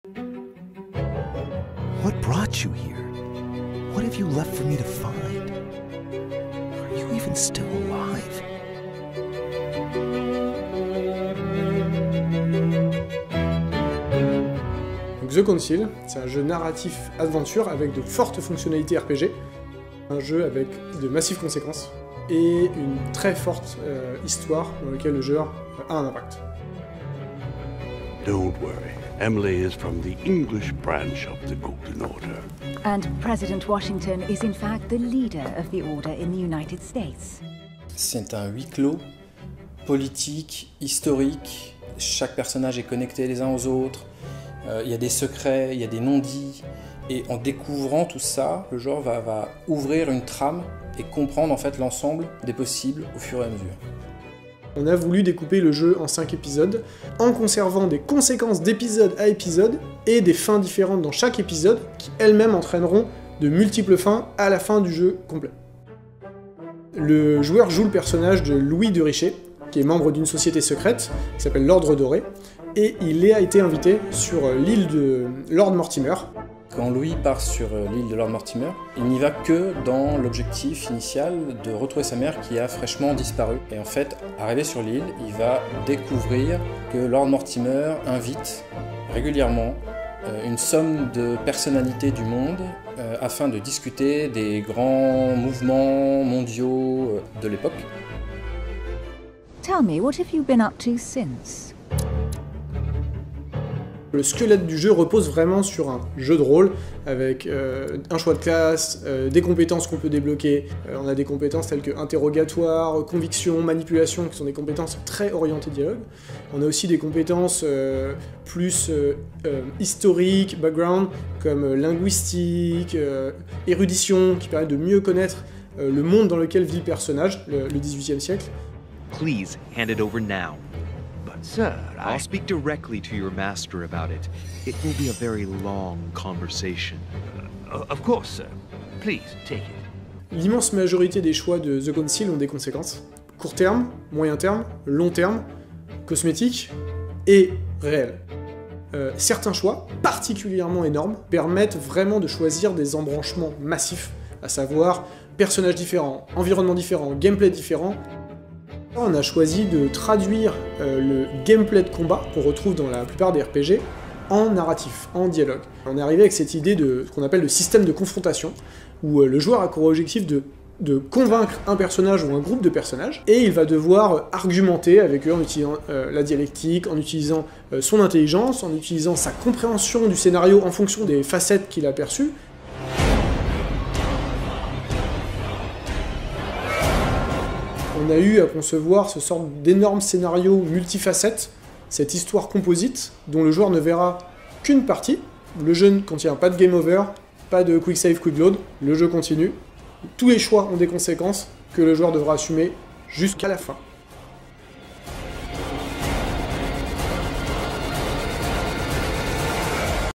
What brought you here? What have you left for me to find? Are you even still alive? Donc The Council, c'est un jeu narratif aventure avec de fortes fonctionnalités RPG, un jeu avec de massives conséquences et une très forte histoire dans laquelle le joueur a un impact. Don't worry, Emily is from the English branch of the Golden Order. And President Washington is in fact the leader of the Order in the United States. C'est un huis clos, politique, historique, chaque personnage est connecté les uns aux autres, il y a des secrets, il y a des non-dits, et en découvrant tout ça, le joueur va ouvrir une trame et comprendre en fait l'ensemble des possibles au fur et à mesure. On a voulu découper le jeu en 5 épisodes, en conservant des conséquences d'épisode à épisode et des fins différentes dans chaque épisode, qui elles-mêmes entraîneront de multiples fins à la fin du jeu complet. Le joueur joue le personnage de Louis de Richet, qui est membre d'une société secrète, qui s'appelle l'Ordre Doré, et il a été invité sur l'île de Lord Mortimer. Quand Louis part sur l'île de Lord Mortimer, il n'y va que dans l'objectif initial de retrouver sa mère qui a fraîchement disparu. Et en fait, arrivé sur l'île, il va découvrir que Lord Mortimer invite régulièrement une somme de personnalités du monde afin de discuter des grands mouvements mondiaux de l'époque. Tell me, what have you been up to since? Le squelette du jeu repose vraiment sur un jeu de rôle avec un choix de classe, des compétences qu'on peut débloquer. On a des compétences telles que interrogatoire, conviction, manipulation, qui sont des compétences très orientées dialogue. On a aussi des compétences plus historiques, background, comme linguistique, érudition, qui permettent de mieux connaître le monde dans lequel vit le personnage, le XVIIIe siècle. Please hand it over now. Sir, I'll speak directly to your master about it. It will be a very long conversation. Of course, sir. Please, take it. L'immense majorité des choix de The Council ont des conséquences. Court terme, moyen terme, long terme, cosmétiques et réels. Certains choix, particulièrement énormes, permettent vraiment de choisir des embranchements massifs, à savoir personnages différents, environnements différents, gameplay différents. On a choisi de traduire le gameplay de combat qu'on retrouve dans la plupart des RPG en narratif, en dialogue. On est arrivé avec cette idée de ce qu'on appelle le système de confrontation, où le joueur a pour objectif de convaincre un personnage ou un groupe de personnages, et il va devoir argumenter avec eux en utilisant la dialectique, en utilisant son intelligence, en utilisant sa compréhension du scénario en fonction des facettes qu'il a perçues. On a eu à concevoir ce sort d'énorme scénario multifacettes, cette histoire composite dont le joueur ne verra qu'une partie. Le jeu ne contient pas de game over, pas de quick save, quick load, le jeu continue. Tous les choix ont des conséquences que le joueur devra assumer jusqu'à la fin.